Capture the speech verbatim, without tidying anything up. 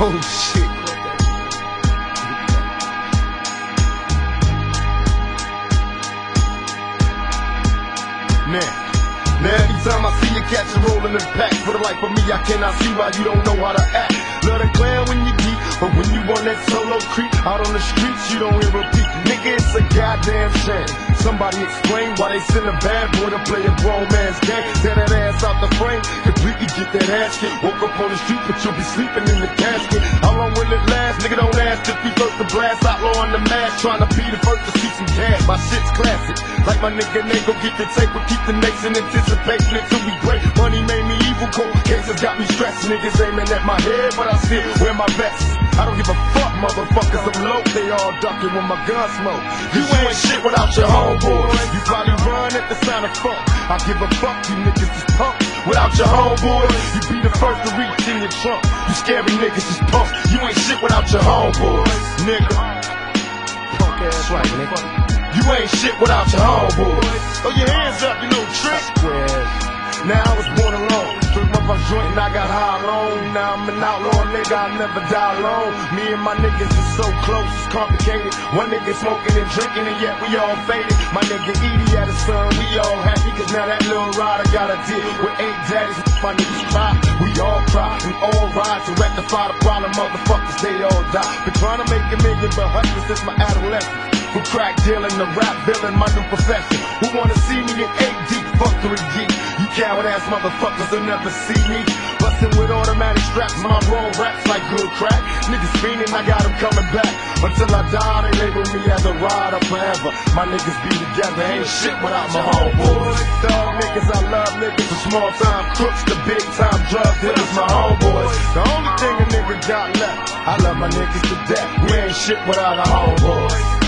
Oh shit. Man. Now every time I see you catch a roll in the pack, for the life of me, I cannot see why you don't know how to act. Love the clown when you deep, but when you on that solo creep, out on the streets, you don't hear a beat. Nigga, it's a goddamn shame. Somebody explain why they send a bad boy to play a grown man's game. Tear that ass out the frame, completely get that ass kicked. Woke up on the street, but you'll be sleeping in the casket. How long will it last? Nigga, don't ask if you first to blast. Outlaw on the mask, trying to be the first to see some cash. My shit's classic, like my nigga Nego, get the tape, but keep the nation anticipating until we break. Money made me evil, cold cases got me stressed. Niggas aiming at my head, but I still wear my vest. I don't give a fuck, motherfuckers, I'm low. They all ducking when my gun smoke. You ain't shit without your homeboys. You probably run at the sound of funk. I give a fuck, you niggas is punks. Without your homeboys, you be the first to reach in your trunk. You scary niggas is punks. You ain't shit without your homeboys, nigga. Punk ass right, nigga. You ain't shit without your homeboys. Throw your hands up, you little trick. Now I was born alone, took up a joint and I got high alone. Now I'm an outlaw nigga, I'll never die alone. Me and my niggas is so close, it's complicated. One nigga smoking and drinking and yet we all faded. My nigga Edie had a son, we all happy, cause now that little rider got a deal with eight daddies. My niggas cry, we all cry, we all ride to rectify the problem. Motherfuckers, they all die. Been trying to make a million but hustling since my adolescence. From crack dealing to rap villain, my new profession. Who wanna see me in eight deep, fuck three G? You coward ass motherfuckers will never see me. Bustin' with automatic straps, my raw raps like good crack. Niggas fiendin', I got them coming back. Until I die, they label me as a rider forever. My niggas be together, ain't shit without my homeboys. Dog niggas, I love niggas, from small time crooks to big time drug dealers, my homeboys. The only thing a nigga got left, I love my niggas to death. We ain't shit without our homeboys.